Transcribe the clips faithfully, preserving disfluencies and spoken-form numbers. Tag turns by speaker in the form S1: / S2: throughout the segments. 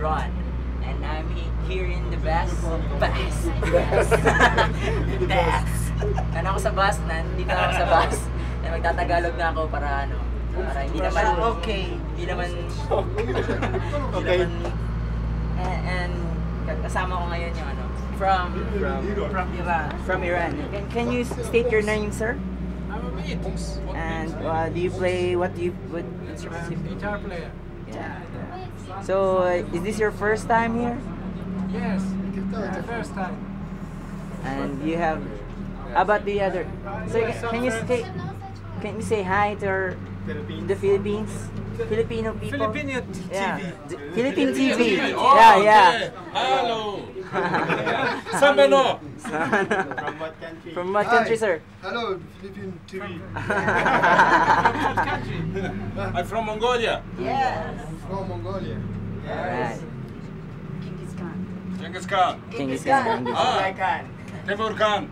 S1: Ron. And I'm he here in the bus. Bus. Bus. Bus. And ako sa bus, nandito ako sa bus. And magtatagalog na ako para ano, para hindi naman okay. Hindi naman okay. Naman, and, and kasama ko ngayon yung ano, from from, from Iran. From Iran. Can, can you state your name, sir?
S2: I'm a beat.
S1: And uh, do you play, what do you, what instruments do you play?
S2: Guitar player.
S1: Yeah. So, uh, is this your first time here?
S2: Yes, it's the first time.
S1: And you have, how about the other? So, can you say, can you say hi to our, the Philippines? Filipino people?
S2: Filipino T V.
S1: Yeah. Philippine T V.
S2: Oh,
S1: Yeah, yeah.
S2: okay. Hello. Sambano.
S3: From what country?
S1: From what country,
S3: Hi.
S1: sir?
S3: Hello, Philippine T V.
S2: From what country? I'm from Mongolia.
S1: Yes.
S3: From Mongolia.
S1: Alright.
S2: Genghis Khan.
S1: Genghis Khan. Genghis
S2: Ah.
S1: Khan.
S2: Timur Khan.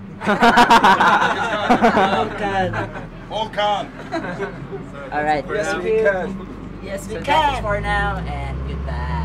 S1: Khan.
S2: All Khan.
S1: Alright.
S3: Yes, we can.
S1: Yes, we can. So that's it for now, and goodbye.